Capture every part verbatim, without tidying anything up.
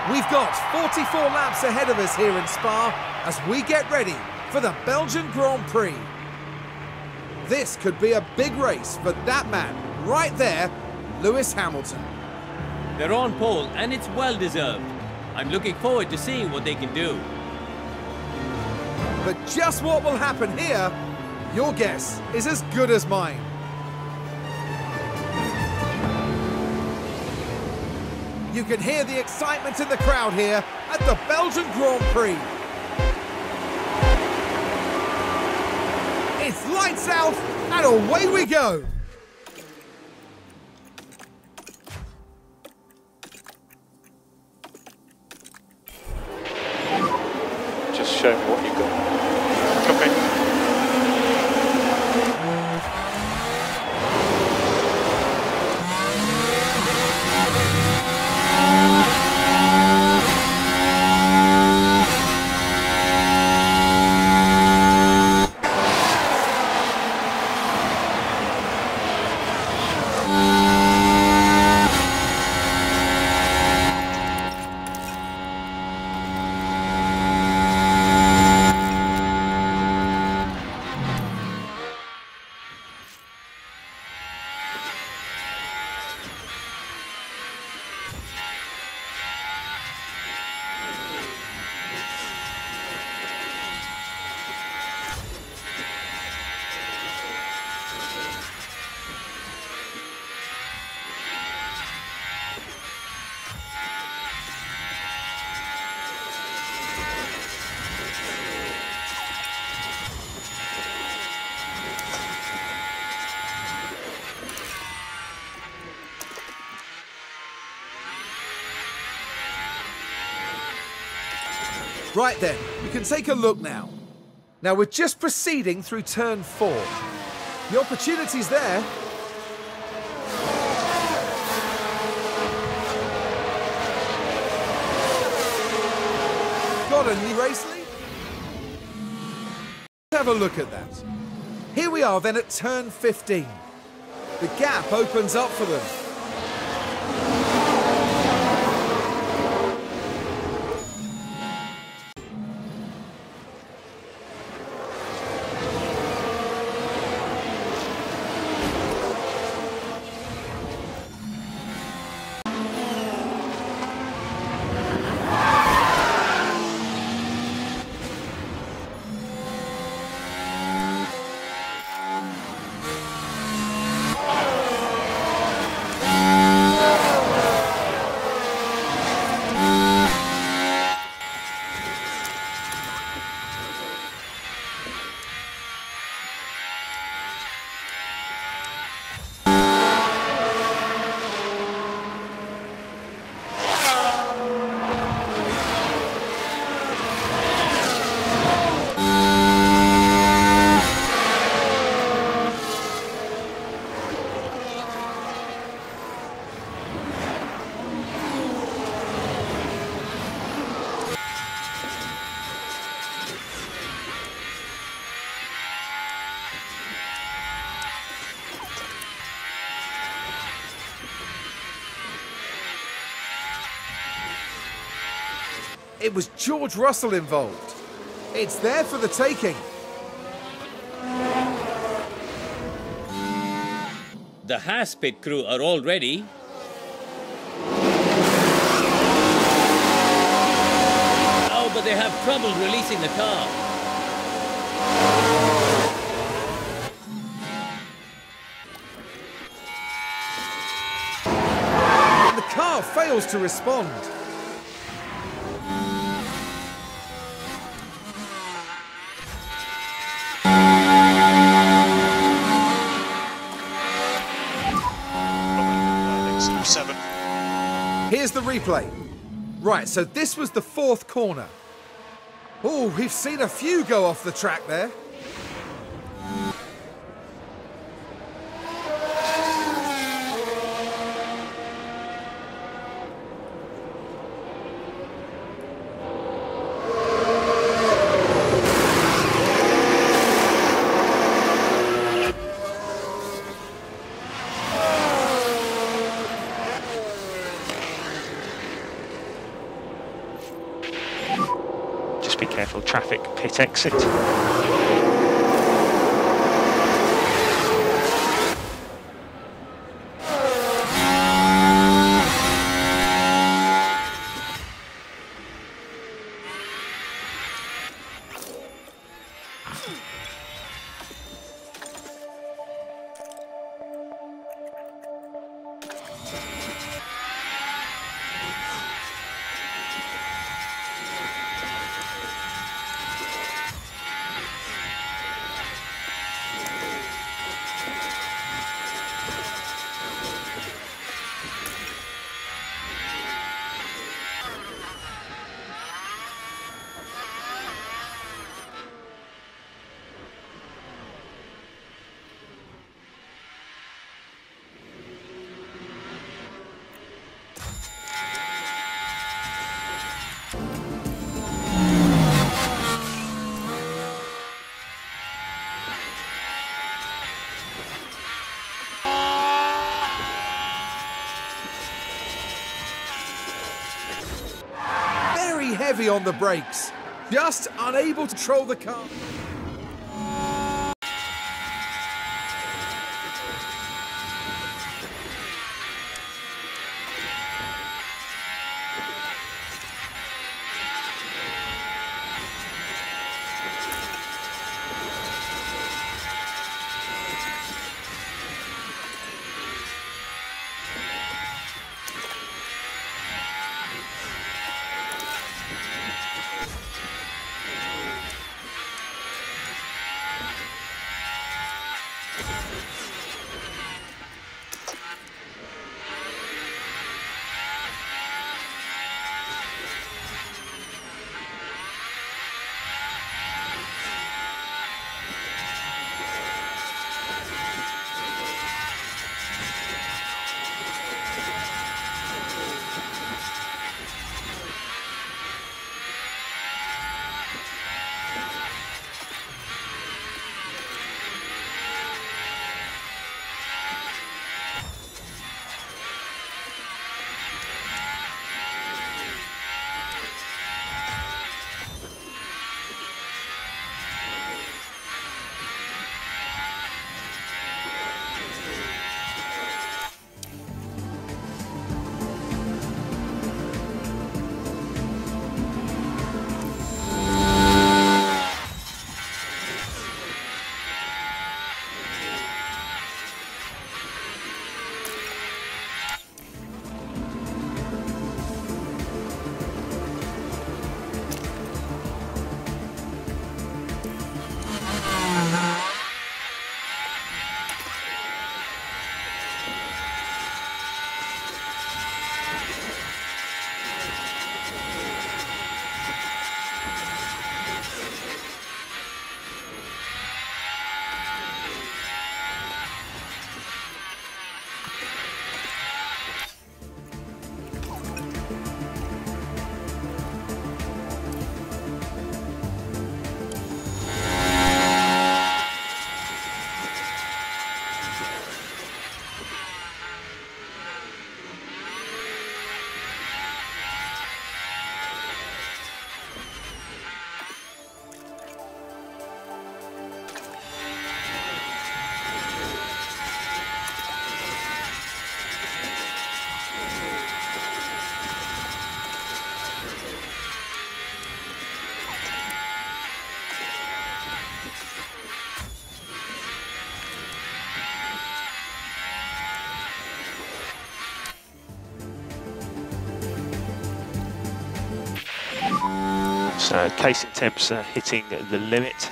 We've got forty-four laps ahead of us here in Spa as we get ready for the Belgian Grand Prix. This could be a big race for that man right there, Lewis Hamilton. They're on pole and it's well deserved. I'm looking forward to seeing what they can do. But just what will happen here, your guess is as good as mine. You can hear the excitement in the crowd here at the Belgian Grand Prix. It's lights out and away we go. Just show me what you've got. Okay. Right then, we can take a look now. Now we're just proceeding through turn four. The opportunity's there. Got a new race lead? Let's have a look at that. Here we are then at turn fifteen. The gap opens up for them. It was George Russell involved. It's there for the taking. The Haas pit crew are all ready. Oh, but they have trouble releasing the car. And the car fails to respond. Seven. Here's the replay. Right, so this was the fourth corner. Oh, we've seen a few go off the track there. right exit. Heavy on the brakes, just unable to control the car. So casing temps are hitting the limit.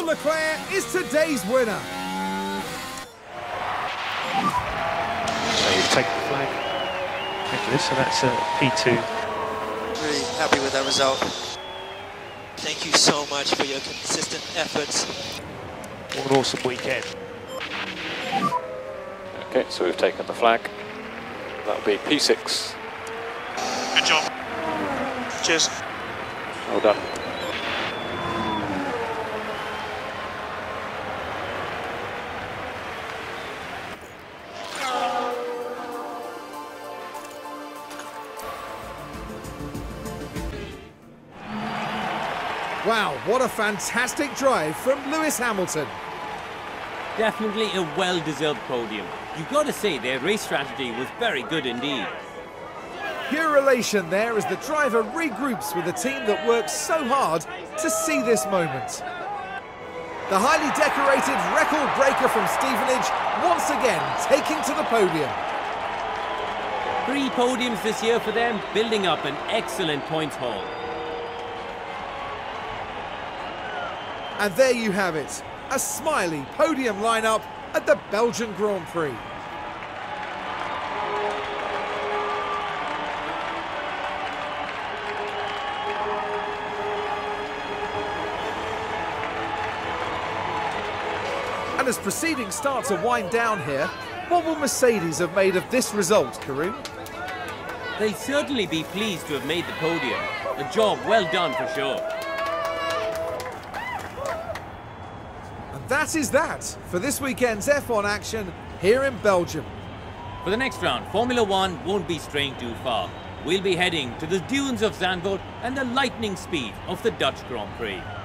Leclerc is today's winner. So you've taken the flag. Nicholas, so that's a P two. Really happy with that result. Thank you so much for your consistent efforts. What an awesome weekend. Okay, so we've taken the flag. That'll be P six. Good job. Cheers. Well done. Wow, what a fantastic drive from Lewis Hamilton. Definitely a well-deserved podium. You've got to say their race strategy was very good indeed. Pure elation there as the driver regroups with a team that worked so hard to see this moment. The highly decorated record breaker from Stevenage once again taking to the podium. Three podiums this year for them, building up an excellent points haul. And there you have it, a smiley podium lineup at the Belgian Grand Prix. And as proceedings start to wind down here, what will Mercedes have made of this result, Karun? They'll certainly be pleased to have made the podium. A job well done for sure. And that is that for this weekend's F one action here in Belgium. For the next round, Formula One won't be straying too far. We'll be heading to the dunes of Zandvoort and the lightning speed of the Dutch Grand Prix.